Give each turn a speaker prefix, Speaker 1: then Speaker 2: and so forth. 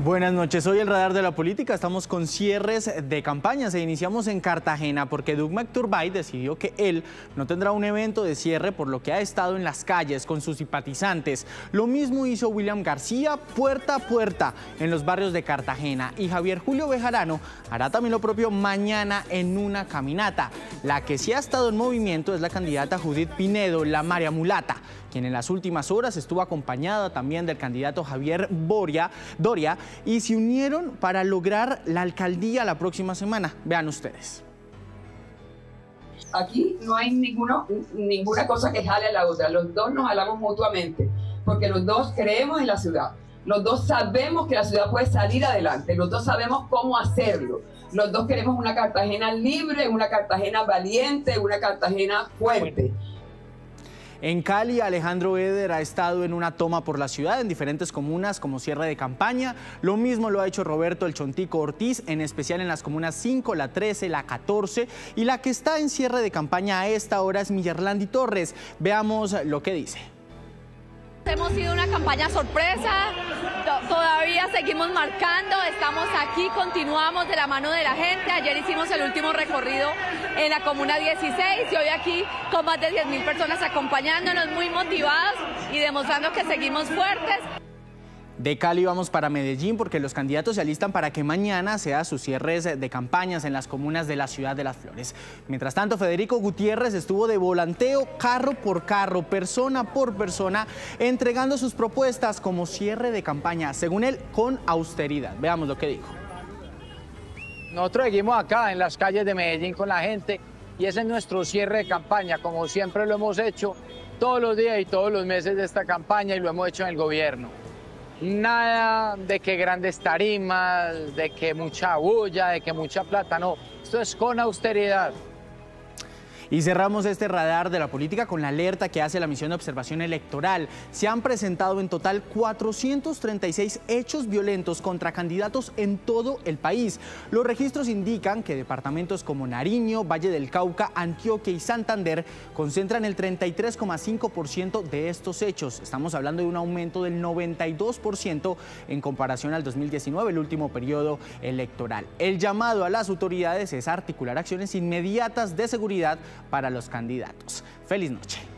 Speaker 1: Buenas noches, hoy el Radar de la Política, estamos con cierres de campañas e iniciamos en Cartagena porque Doug Turbay decidió que él no tendrá un evento de cierre por lo que ha estado en las calles con sus simpatizantes. Lo mismo hizo William García puerta a puerta en los barrios de Cartagena y Javier Julio Bejarano hará también lo propio mañana en una caminata. La que sí ha estado en movimiento es la candidata Judith Pinedo, la María Mulata, quien en las últimas horas estuvo acompañada también del candidato Javier Doria y se unieron para lograr la alcaldía la próxima semana. Vean ustedes.
Speaker 2: Aquí no hay ninguna cosa que jale a la otra, los dos nos jalamos mutuamente, porque los dos creemos en la ciudad, los dos sabemos que la ciudad puede salir adelante, los dos sabemos cómo hacerlo, los dos queremos una Cartagena libre, una Cartagena valiente, una Cartagena fuerte.
Speaker 1: En Cali, Alejandro Eder ha estado en una toma por la ciudad en diferentes comunas como cierre de campaña. Lo mismo lo ha hecho Roberto El Chontico Ortiz, en especial en las comunas 5, la 13, la 14. Y la que está en cierre de campaña a esta hora es Millerlandi Torres. Veamos lo que dice.
Speaker 3: Hemos sido una campaña sorpresa, todavía seguimos marcando, estamos aquí, continuamos de la mano de la gente. Ayer hicimos el último recorrido en la comuna 16 y hoy aquí con más de 10.000 personas acompañándonos, muy motivados y demostrando que seguimos fuertes.
Speaker 1: De Cali vamos para Medellín porque los candidatos se alistan para que mañana sea sus cierres de campañas en las comunas de la ciudad de Las Flores. Mientras tanto, Federico Gutiérrez estuvo de volanteo carro por carro, persona por persona, entregando sus propuestas como cierre de campaña, según él, con austeridad. Veamos lo que dijo.
Speaker 4: Nosotros seguimos acá en las calles de Medellín con la gente y ese es nuestro cierre de campaña, como siempre lo hemos hecho todos los días y todos los meses de esta campaña y lo hemos hecho en el gobierno. Nada de que grandes tarimas, de que mucha bulla, de que mucha plata, no. Esto es con austeridad.
Speaker 1: Y cerramos este radar de la política con la alerta que hace la misión de observación electoral. Se han presentado en total 436 hechos violentos contra candidatos en todo el país. Los registros indican que departamentos como Nariño, Valle del Cauca, Antioquia y Santander concentran el 33,5% de estos hechos. Estamos hablando de un aumento del 92% en comparación al 2019, el último periodo electoral. El llamado a las autoridades es articular acciones inmediatas de seguridad para los candidatos. Feliz noche.